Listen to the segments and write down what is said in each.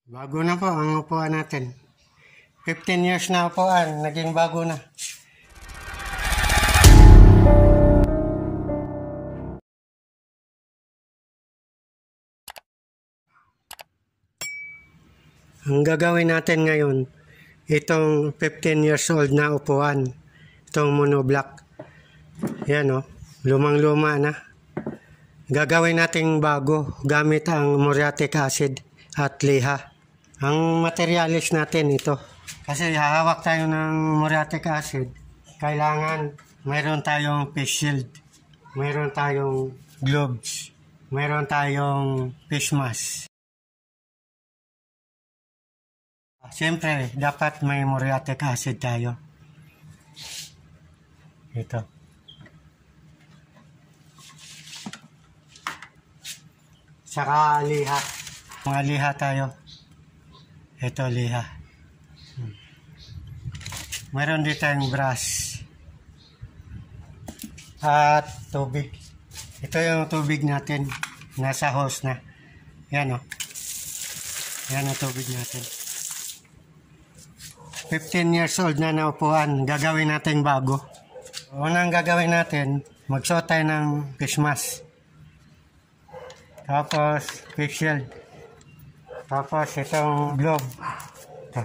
Bago na po ang upuan natin. 15 years na upuan, naging bago na. Ang gagawin natin ngayon, itong 15 years old na upuan, itong monoblock. Yan o, lumang-luma na. Gagawin natin bago gamit ang muriatic acid at liha. Ang materialis natin ito. Kasi hahawak tayo ng muriatic acid, kailangan mayroon tayong face shield, mayroon tayong gloves, mayroon tayong face mask. Siyempre, dapat may muriatic acid tayo. Ito. Saka liha. Mga liha tayo. Ito liha. Mayroon dito tayong brush. At tubig. Ito yung tubig natin. Nasa hose na. Yan o. Yan ang tubig natin. 15 years old na naupuan, gagawin natin bago. Unang gagawin natin, magsuot tayo ng face mask. Tapos, face shield. Tapos, itong glove. Ito.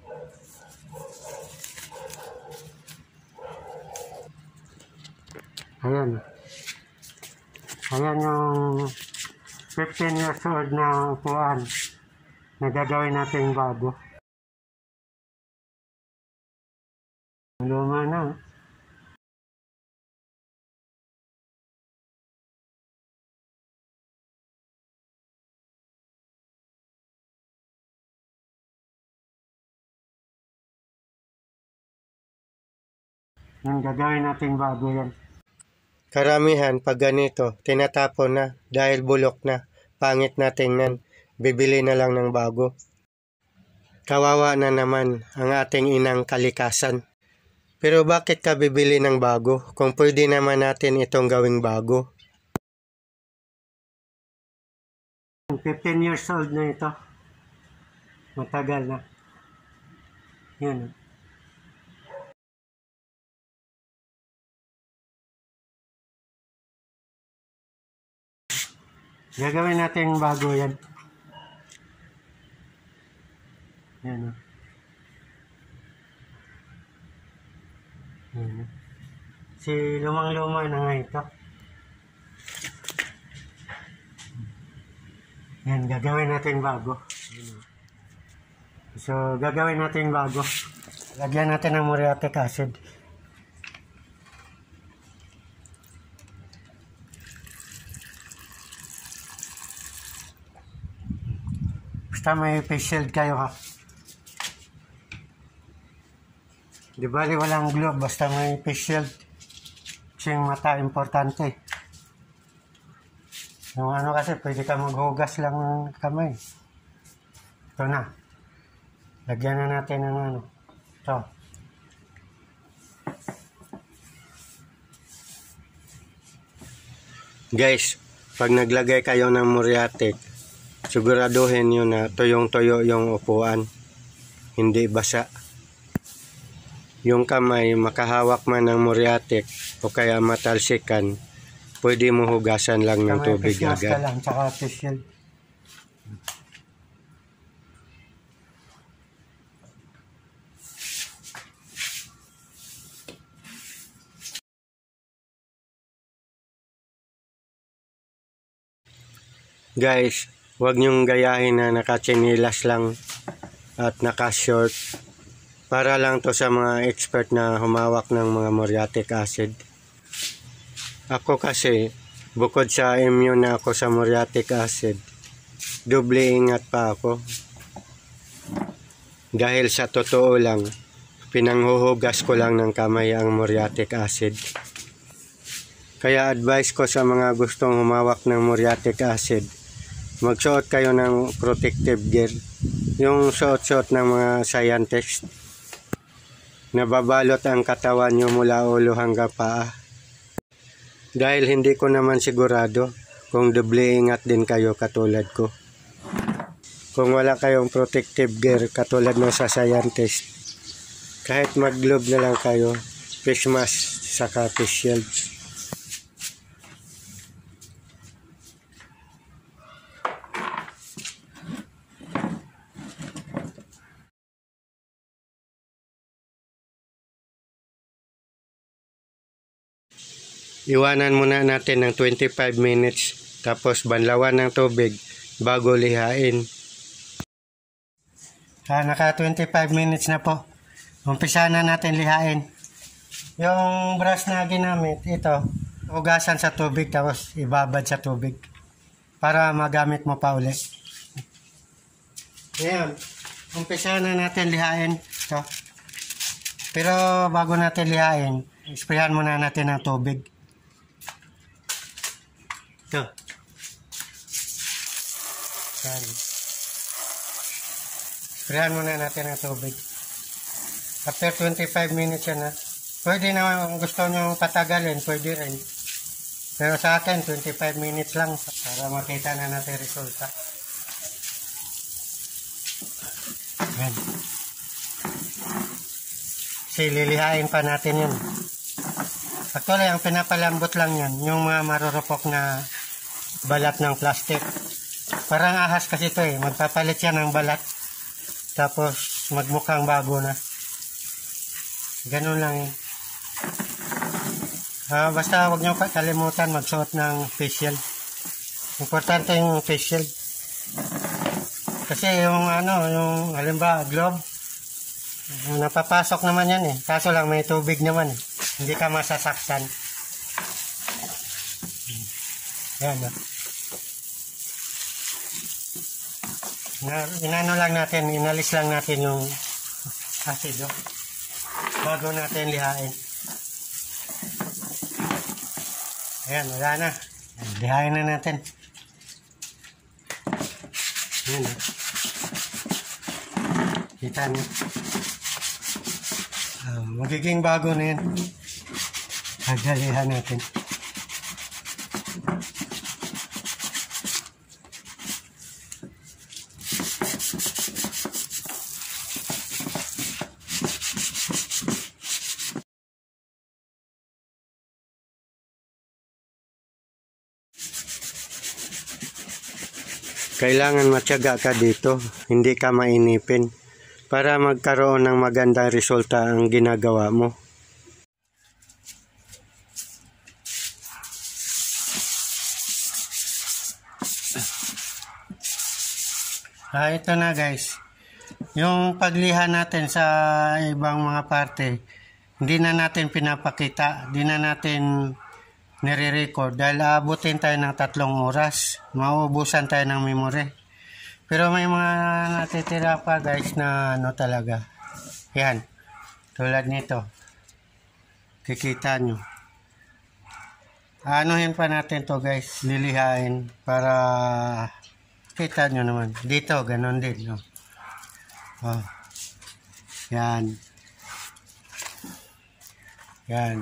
Ayan. Ayan yung 15 years old na upuan na gagawin natin bago. Luma na. Yung gagawin natin bago yan. Karamihan pag ganito, tinatapon na dahil bulok na. Pangit na tingnan. Bibili na lang ng bago. Kawawa na naman ang ating inang kalikasan. Pero bakit ka bibili ng bago kung pwede naman natin itong gawing bago? 15 years old na ito. Matagal na. Yan. Gagawin natin bago yan. Yan. Si lumang-luma na nga ito. Yan, gagawin natin bago. So, gagawin natin bago. Lagyan natin ng muriatic acid. Basta may face shield kayo ha. Di bali walang glove, basta may face shield. Kasi yung mata, importante. Yung ano kasi, pwede ka maghugas lang ng kamay. Ito na. Lagyan na natin ng ano. Ito. Guys, pag naglagay kayo ng muriatic, siguraduhin nyo na tuyong-tuyo yung upuan. Hindi basa. Yung kamay, makahawak man ng muriatic o kaya matalsikan, pwede mo hugasan lang ng tubig agad. Lang, tsaka facial. Guys, huwag nyong gayahin na nakatsinilas lang at nakashort. Para lang to sa mga expert na humawak ng mga muriatic acid. Ako kasi, bukod sa immune na ako sa muriatic acid, doble ingat pa ako. Dahil sa totoo lang, pinanghuhugas ko lang ng kamay ang muriatic acid. Kaya advice ko sa mga gustong humawak ng muriatic acid, magsuot kayo ng protective gear. Yung suot-suot ng mga scientist. Nababalot ang katawan nyo mula ulo hanggang paa. Dahil hindi ko naman sigurado kung doble ingat din kayo katulad ko. kung wala kayong protective gear katulad ng sa scientist, kahit mag-globe na lang kayo, face mask saka face shield. Iwanan muna natin ng 25 minutes tapos banlawan ng tubig bago lihain. Naka 25 minutes na po. Umpisa na natin lihain. Yung brush na ginamit, ito, ugasan sa tubig tapos ibabad sa tubig para magamit mo pa ulit. Ngayon, umpisa na natin lihain. Ito. Pero bago natin lihain, isprayan muna natin ng tubig. Ito. Yan. Sprayan muna natin ang tubig. After 25 minutes yan, ha. Pwede na, gusto nyo patagalin, pwede rin. Pero sa akin, 25 minutes lang para makita na natin resulta. Yan. Kasi lilihain pa natin yun. Actually, ang pinapalambot lang yan, yung mga marurupok na balat ng plastic. Parang ahas kasi ito eh. Magpapalit yan ng balat. Tapos magmukhang bago na. Ganun lang yun. Basta huwag nyo kalimutan magsuot ng face shield. Importante yung face shield. Kasi yung yung halimbawa glove, napapasok naman yan eh. Kaso lang may tubig naman eh. Hindi ka masasaktan. Yan o. Inano lang natin, inalis lang natin yung asido bago natin lihain. Ayan, wala na. Lihain na natin. Ayan o. Kita niyo. Magiging bago na yan. Hagalihan natin. Kailangan matyaga ka dito, hindi ka mainipin para magkaroon ng magandang resulta ang ginagawa mo. Ito na guys, yung pagliha natin sa ibang mga parte, hindi na natin pinapakita, hindi na natin nire-record dahil aabutin tayo ng 3 oras, mauubusan tayo ng memory. Pero may mga natitira pa guys na talaga. Yan, tulad nito. Kikita nyo. Anuhin pa natin to guys, lilihain para kita nyo naman. Dito, ganon din. No? Oh. Yan. Yan.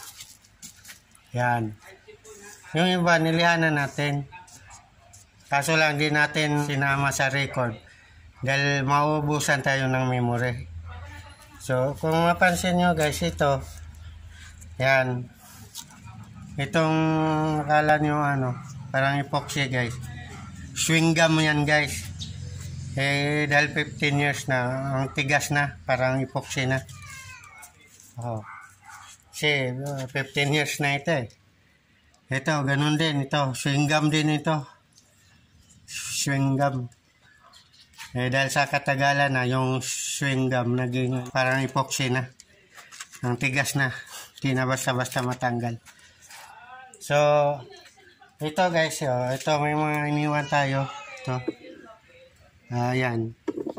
Yan. Yung iba, nilihanan natin. Kaso lang, di natin sinama sa record. Dahil mauubusan tayo ng memory. So, kung mapansin nyo guys, ito. Yan. Itong, akala nyo parang epoxy guys. Chewing gum yan guys. Dahil 15 years na, ang tigas na, parang epoxy na. Oh. Kasi 15 years na ito eh. Ito, ganun din. Ito, chewing gum din ito. Chewing gum. Dahil sa katagalan na, yung chewing gum naging parang epoxy na. Ang tigas na. Hindi na basta-basta matanggal. So, ito guys, ito may mga iniwan tayo. Ito. Yan.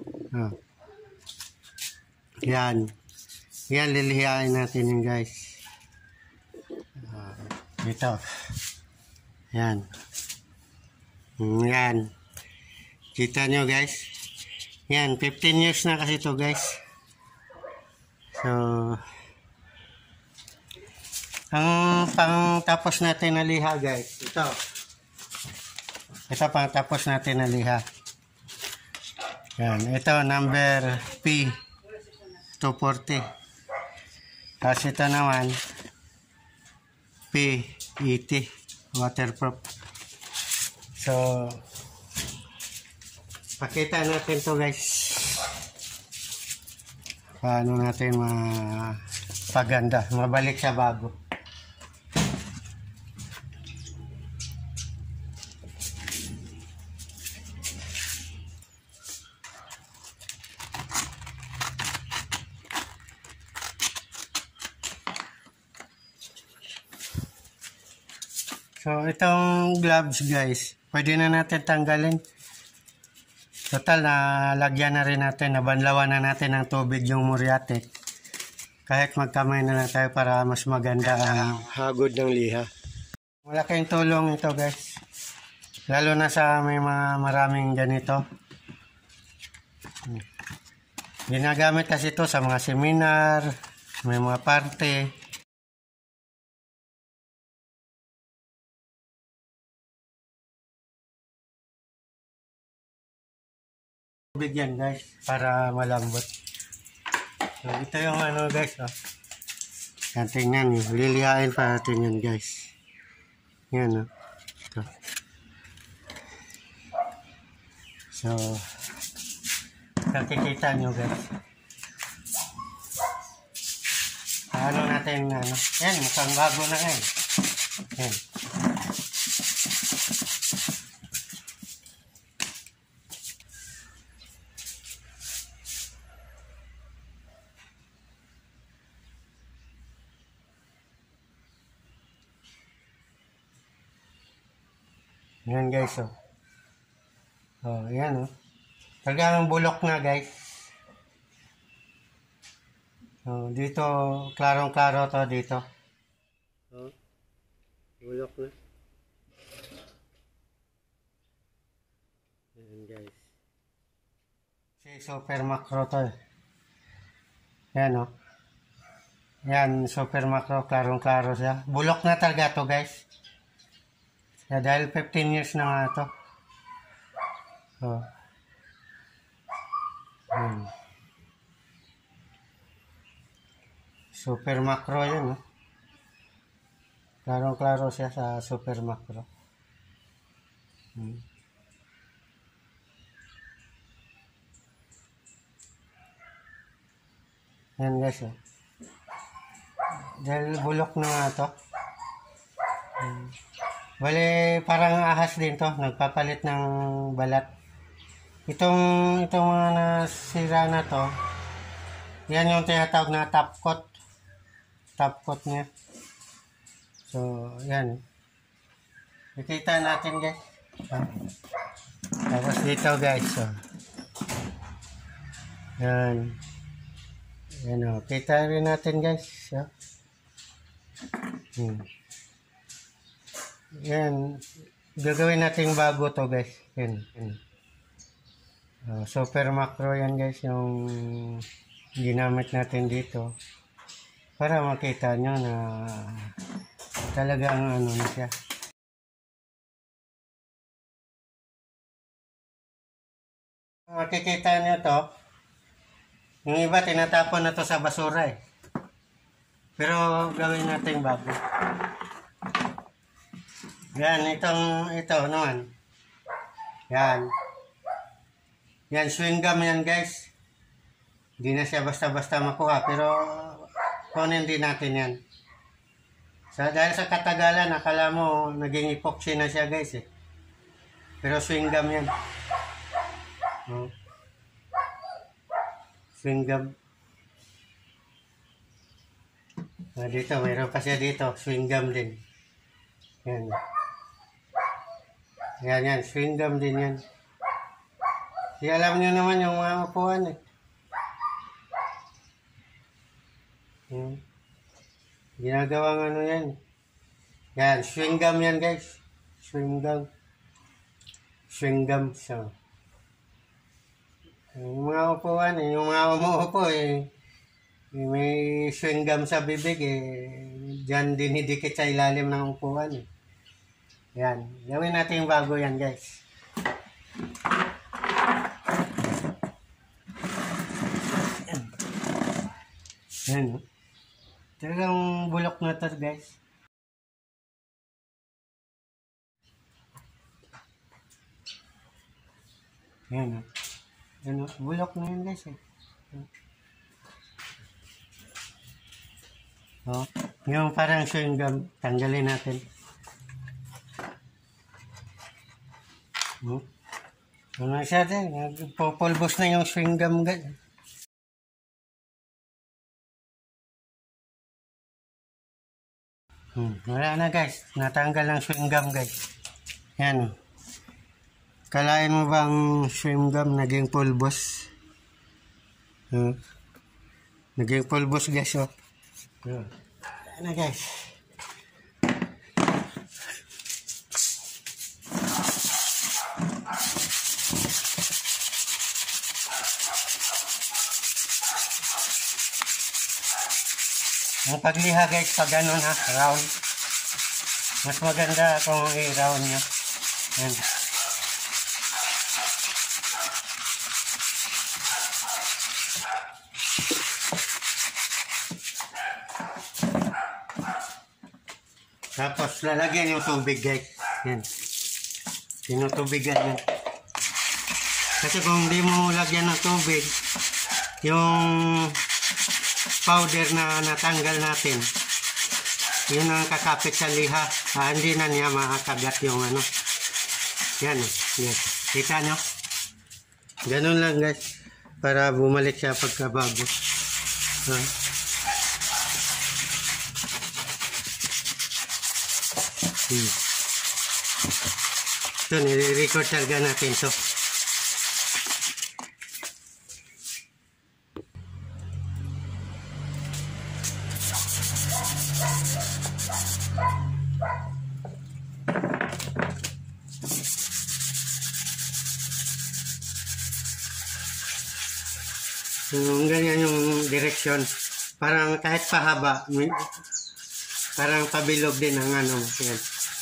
Yan. Yan, lilihain natin yun guys. Ito. Yan. Yan. Kita nyo guys. Yan, 15 years na kasi ito guys. So, ang pang tapos natin na liha guys. Ito. Ito pang tapos natin na liha. Yan, ito number P 240. Tapos ito naman P 80 waterproof. So pakita natin to guys, paano natin mapaganda, mabalik sa bago. So, itong gloves guys, pwede na natin tanggalin. Total, lagyan na rin natin, nabanlawan na natin ng tubig yung muriatic. Kahit magkamay na lang tayo para mas maganda ang hagod ng liha. Malaking tulong ito guys. Lalo na sa may mga maraming ganito. Ginagamit kasi ito sa mga seminar, may mga party. Bigyan guys para malambot. So ito yung ano guys, oh. Yan, tingnan nyo, lilihain pa natin yan guys. Yan, oh. Ito. So nakikita nyo guys, ano natin, ano yan, mukhang bago na yan. Yan. Yan guys, oh. Oh, yan, oh. Talagang bulok na guys. So, dito, klarong-klaro to dito. Oh, bulok na. Yan guys. Kasi super macro to, eh. Yan, oh. Yan, super macro, klarong-klaro siya. Bulok na talaga to guys. Yeah, dahil 15 years na nga ito. So, super macro yun. No? Klarong-klaro siya sa super macro. Yan guys. Oh. Dahil bulok na nga ito. Bale, parang ahas din to, nagpapalit ng balat. Itong mga nasira na to, yan yung tinatawag na top coat. Top coat niya. So, yan. Nakita natin guys. Tapos dito guys. So. Yan. Yan o. Kita rin natin guys. So. Yan, gagawin natin bago to guys. Yan. Super macro yan guys, yung ginamit natin dito para makita nyo na talagang ano na siya. Makikita nyo to, yung iba tinatapon na to sa basura eh. Pero gawin natin bago. Yan, ito naman. Yan. Yan, chewing gum yan guys. Hindi na siya basta-basta makuha. Pero, kunin din natin yan. Dahil sa katagalan, akala mo, naging epoxy na siya guys eh. Pero chewing gum yan. Oh. Chewing gum. Dito, mayroon pa siya dito. Chewing gum din. Yan. Yan, chewing gum din yan. Kasi alam nyo naman yung mga upuan eh. Ginagawang ano yan. Yan, chewing gum yan guys. Chewing gum. Chewing gum. So, yung mga upuan eh, yung mga umuupo eh, may chewing gum sa bibig eh, dyan dinidikit sa ilalim ng upuan eh. Yan. Gawin natin yung bago yan guys. Yan, oh. Talagang bulok na to, guys. Yan, oh. Yan, oh. Bulok na yan, guys, eh. Oh, yung parang chewing gum, tanggalin natin. Ano siya din, nagpupulbos na yung chewing gum, guys. Wala na, guys. Natanggal ang chewing gum, guys. Yan. Kalain mo ba ang chewing gum naging pulbos? Naging pulbos, guys, oh. Wala na, guys. Ang pagliha, guys, pag ganun, ha, round. Mas maganda kung i-round nyo. Yan. Tapos lalagyan yung tubig, guys. Yan. Tinutubigan yan. Kasi kung hindi mo lagyan ng tubig, yung powder na natanggal natin, yun ang kakapit sa liha. Hindi na niya makakagat yung ano. Yan. Yan. Kita nyo? Ganun lang, guys. Para bumalik siya pagkabago. Ito, nire-record talaga natin ito. Ganyan yung direksyon. Parang kahit pahaba, parang pabilog din ang ano. Yan.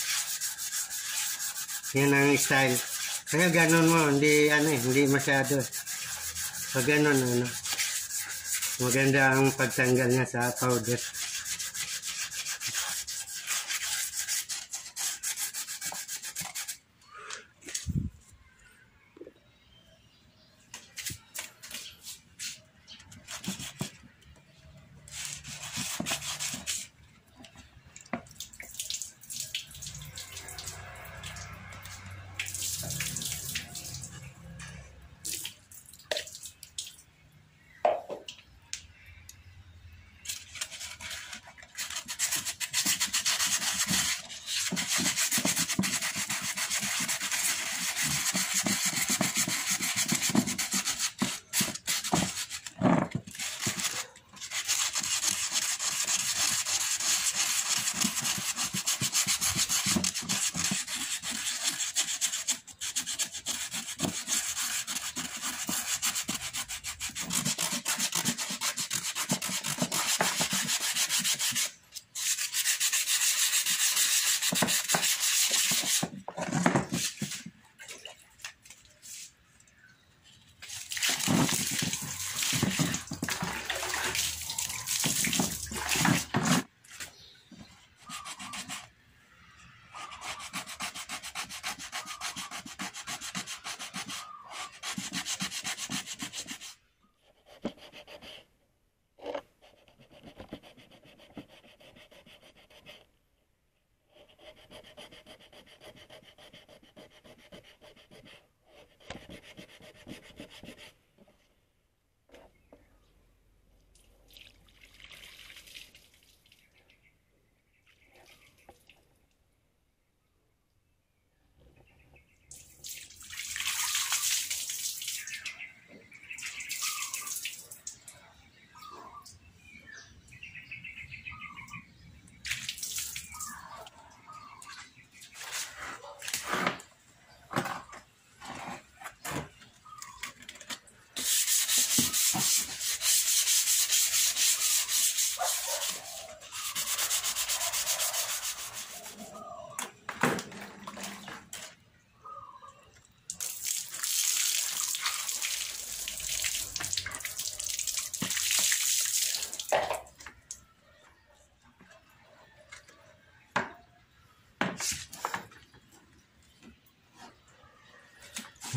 Yan ang style. Kaya ganun mo, hindi masyado. Pag ganun, maganda ang pagtanggal niya sa powder.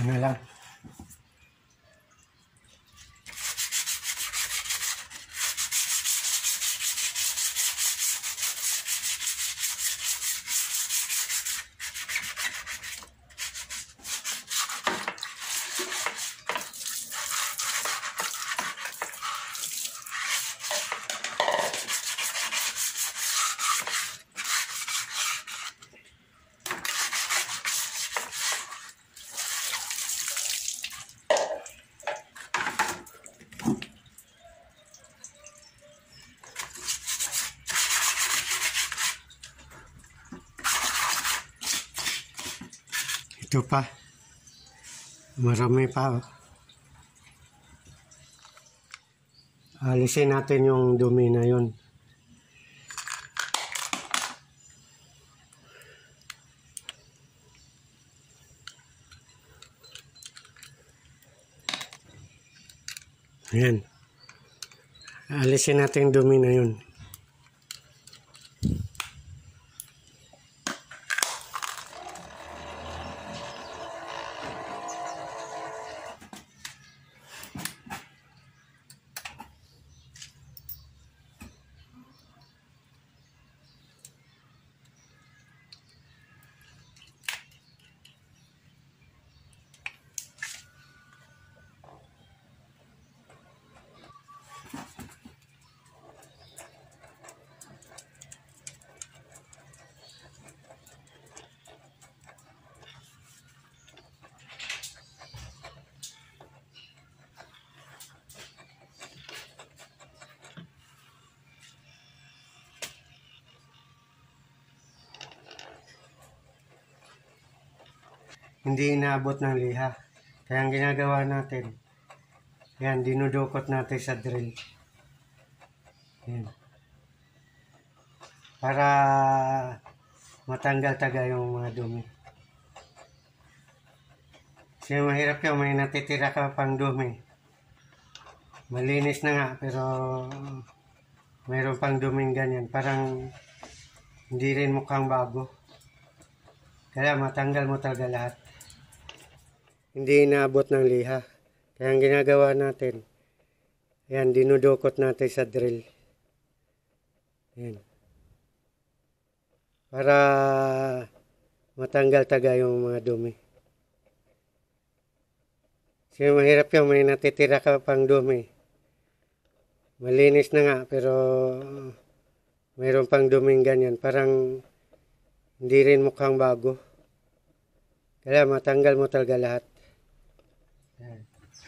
na lang. Ito pa. Marami pa. Alisin natin yung dumi na yun. Ayan. Alisin natin yung dumi na yun. Hindi inaabot ng liha. Kaya ang ginagawa natin, yan, dinudukot natin sa drill. Yan. Para matanggal taga yung mga dumi. Kasi mahirap yun, may natitira ka pang dumi. Malinis na nga, pero mayroon pang duming ganyan. Parang hindi rin mukhang bago. Kaya matanggal mo talaga lahat. Hindi inaabot ng liha. Kaya ang ginagawa natin, yan, dinudukot natin sa drill. Yan. Para matanggal taga yung mga dumi. Kasi mahirap yun, may natitira ka pang dumi. Malinis na nga, pero mayroon pang duming ganyan. Parang hindi rin mukhang bago. Kaya matanggal mo talaga lahat. Yan.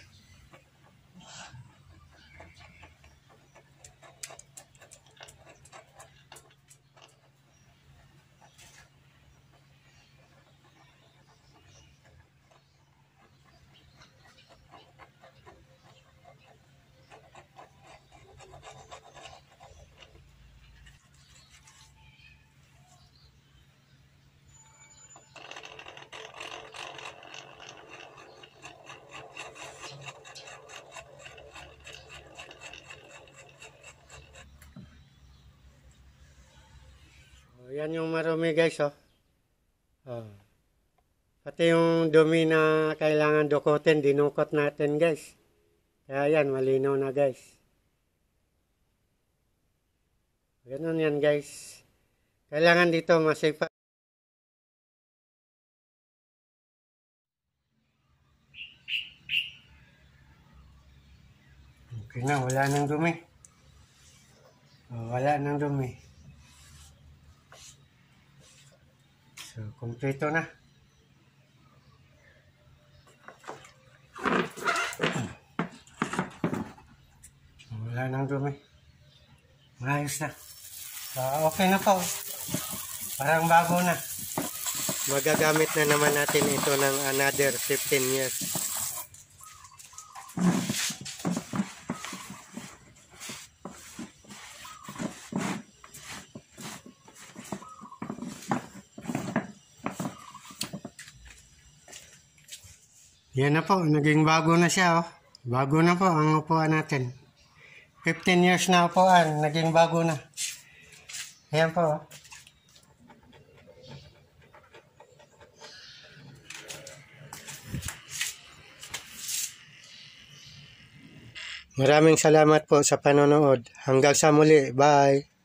Yan yung marumi guys, oh. Oh. Pati yung dumi na kailangan dukutin, dinukot natin guys. Kaya yan, malinaw na guys. Ganun yan guys. Kailangan dito masipa. Okay na, wala nang dumi. Oh, wala nang dumi. So, kompleto na. Wala nang dumi. Maayos na. So, okay na po. Parang bago na. Magagamit na naman natin ito ng another 15 years. Yan na po, naging bago na siya, oh. Bago na po ang upuan natin. 15 years na upuan, naging bago na. Ayan po, oh. Maraming salamat po sa panonood. Hanggang sa muli. Bye!